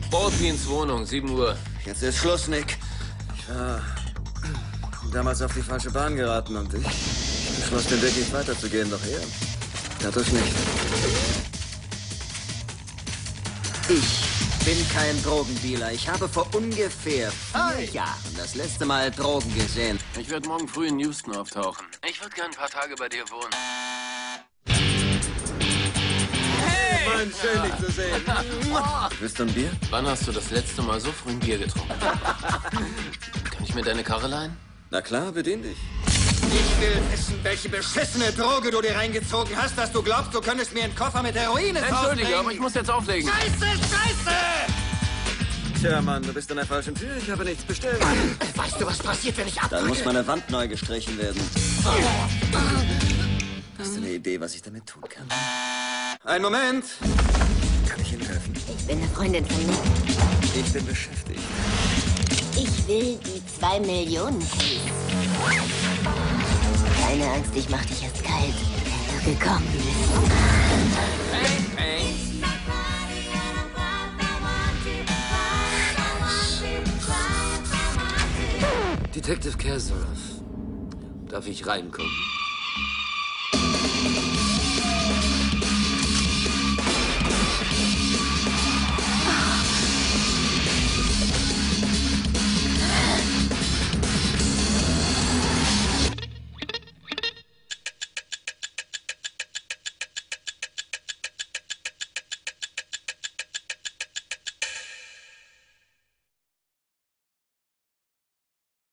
Baldwins Wohnung, 7 Uhr. Jetzt ist Schluss, Nick. Ich war damals auf die falsche Bahn geraten und ich beschloss, den Weg nicht weiterzugehen. Doch er tat es nicht. Ich bin kein Drogendealer. Ich habe vor ungefähr 4 Jahren das letzte Mal Drogen gesehen. Ich werde morgen früh in Houston auftauchen. Ich würde gern ein paar Tage bei dir wohnen. Mann, schön, dich zu sehen. Willst du ein Bier? Wann hast du das letzte Mal so früh ein Bier getrunken? Kann ich mir deine Karre leihen? Na klar, bedien dich. Ich will wissen, welche beschissene Droge du dir reingezogen hast, dass du glaubst, du könntest mir einen Koffer mit Heroin ins Haus Entschuldige, bringen. aber ich muss jetzt auflegen. Scheiße! Tja, Mann, du bist an der falschen Tür. Ich habe nichts bestellt. Weißt du, was passiert, wenn ich Dann abdrücke? muss meine Wand neu gestrichen werden. Hast du eine Idee, was ich damit tun kann? Einen Moment. Kann ich Ihnen helfen? Ich bin eine Freundin von Nick. Ich bin beschäftigt. Ich will die 2 Millionen Case. Keine Angst, ich mach dich erst kalt, wenn du gekommen bist. Detective Kasarov. Darf ich reinkommen?